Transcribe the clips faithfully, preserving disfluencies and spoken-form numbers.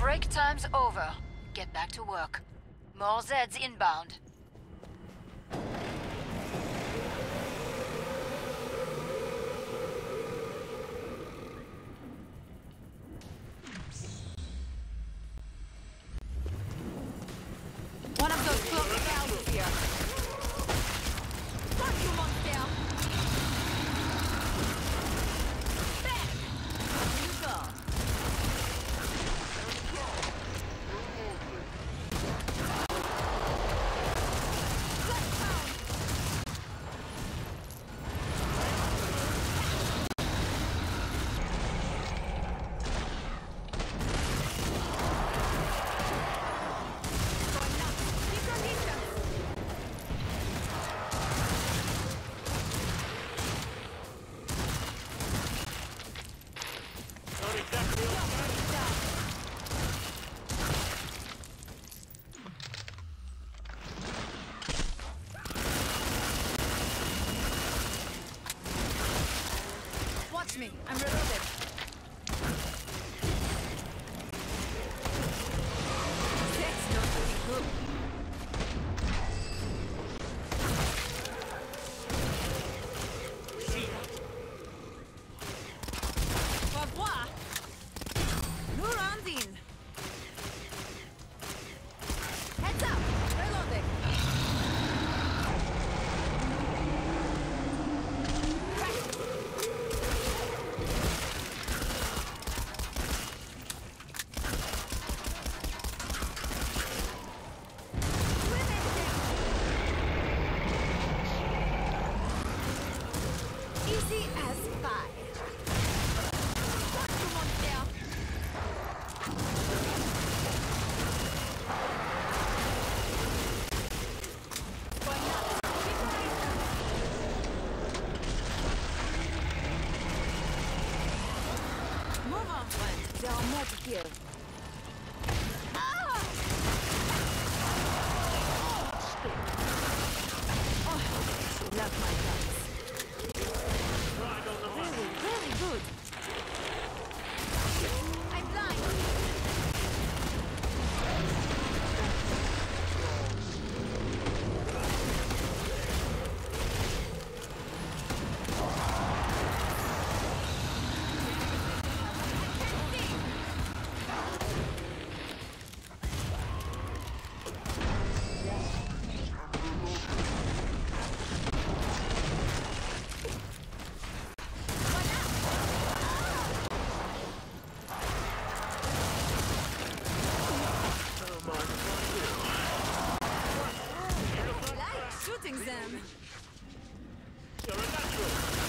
Break time's over. Get back to work. More Zeds inbound. One of those cloaked valves here. Fuck you, monster! Back! You go. Let's pound! Watch me. I'm reloaded. That's not really good. Au revoir. New rounds in. Heads up. Reloading. Easy as pie. Fuck you, monster. Going nuts. Keep going. Move on, friend. There are more to kill. Ah! Oh, love my guns. Really, really good. I'm blind. Shooting them. You're a natural.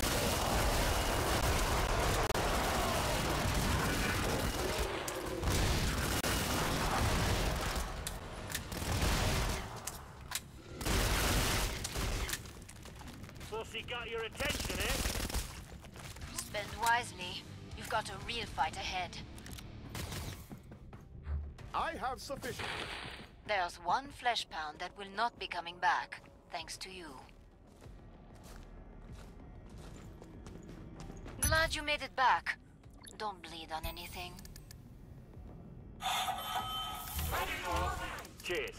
Saucy got your attention, eh? Spend wisely. You've got a real fight ahead. I have sufficient. There's one flesh pound that will not be coming back, thanks to you. Glad you made it back. Don't bleed on anything. Cheers.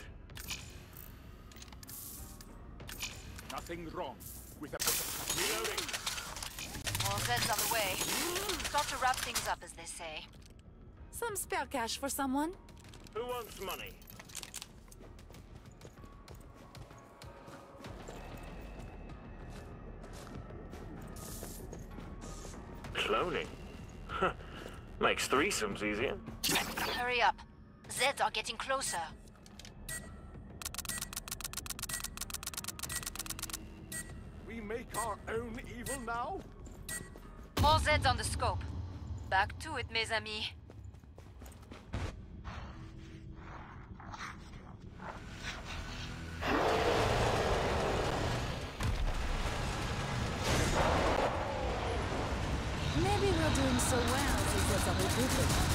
Nothing wrong with a Reloading. More Zeds on the way. Got to wrap things up, as they say. Some spare cash for someone? Who wants money? Cloning? Huh. Makes threesomes easier. Hurry up. Zeds are getting closer. We make our own evil now? More Zeds on the scope. Back to it, mes amis. Maybe we're doing so well since there's a recruitment.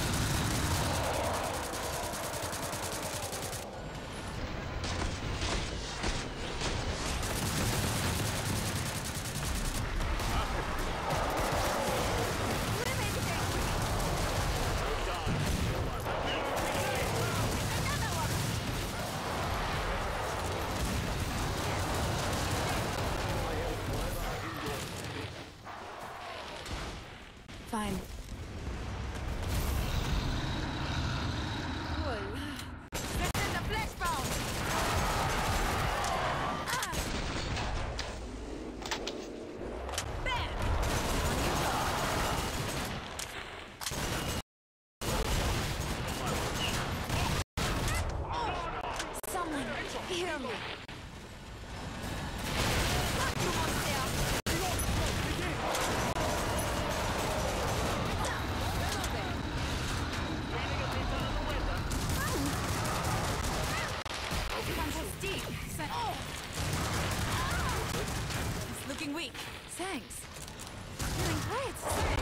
Thanks. Feeling great.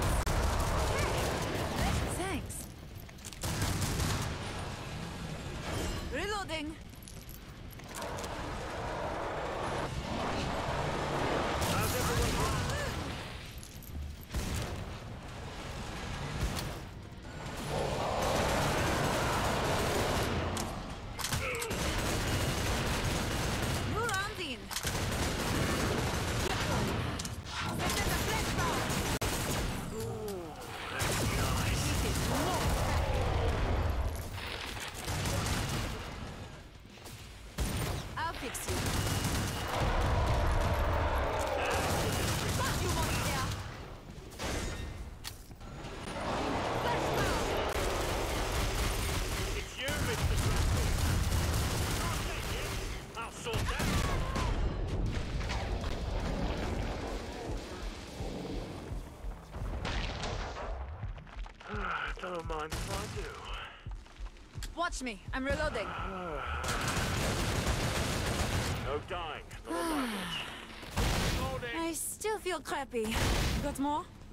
Thanks. Thanks. Reloading. How's everyone? New round in. Set the flashbang. Ooh, that's nice. This is more. I'll fix you. Fuck you, monster. Flashbang. It's you, Mister Bradley. I'll take it. I'll sort that. Don't mind if I do. Watch me. I'm reloading. No dying. Not on my watch. Loading. I still feel crappy. Got more?